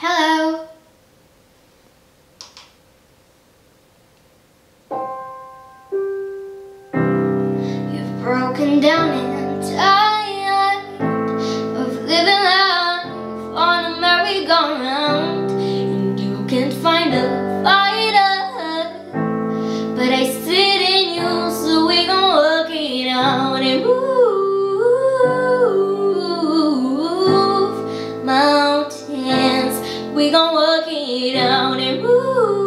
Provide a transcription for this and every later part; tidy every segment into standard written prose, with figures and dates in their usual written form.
Hello. You've broken down and tired of living life on a merry-go-round, and you can't find a fighter, but I sit in you, so we gon' work it out and move mountains. We gon' work it out and move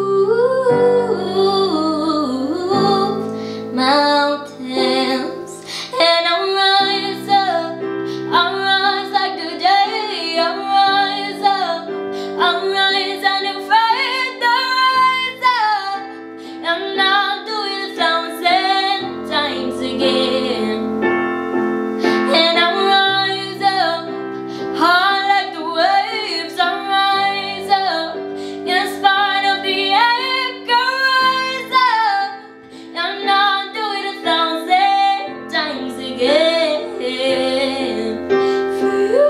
mountains. And I'll rise up, I'll rise like the day. I'll rise up, I'll rise and fight the rise up, and I'll do it 1,000 times again. And I'll rise up high like the waves. I'll rise up in spite of the ache. I'll rise up and I'll do it 1,000 times again. For you,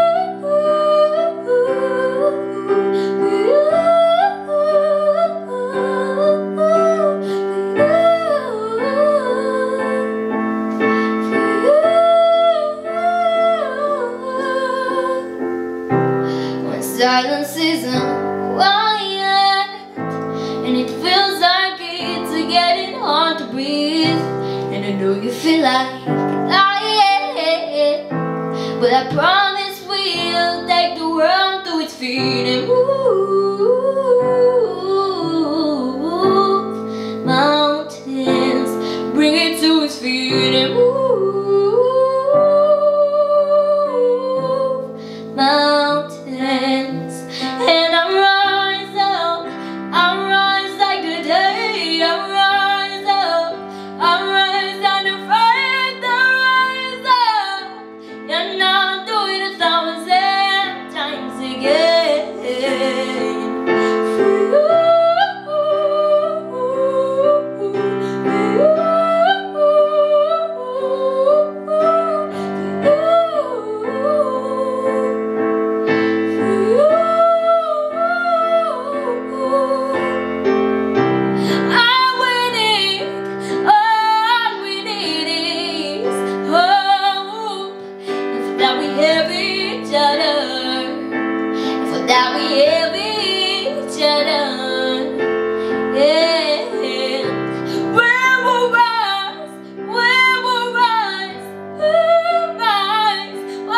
when silence isn't quiet and it feels like it's getting hard to breathe, and I know you feel like lying, but I promise we'll take the world to its feet and move mountains. Bring it to its feet and move mountains. And I rise up, I rise like the day. I rise up, I rise and fight the rise up, and I'll do it 1,000 times again. For you, that we have each other, for that we have each other, yeah. Where will rise, where will rise, rise, oh,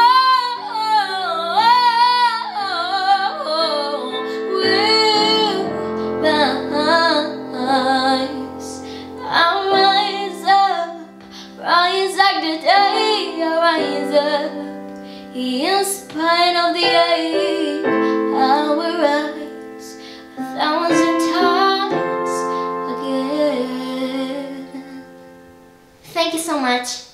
will rise. I'll rise up, rise like the day. I'll rise up in spite of the ache. I will rise 1,000 times again. Thank you so much.